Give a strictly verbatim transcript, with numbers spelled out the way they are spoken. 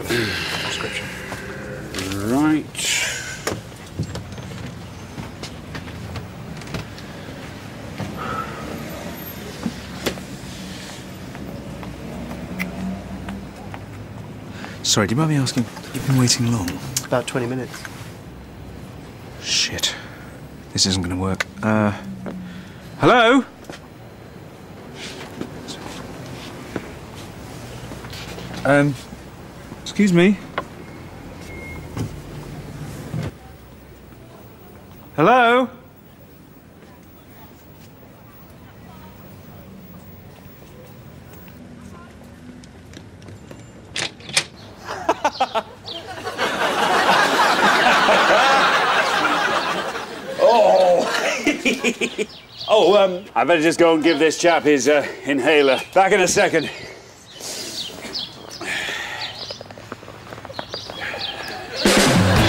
prescription. Right. Sorry, do you mind me asking, you've been waiting long? About twenty minutes. Shit. This isn't going to work. Uh... Hello? Um... Excuse me? Hello? Oh, um, I better just go and give this chap his uh, inhaler. Back in a second.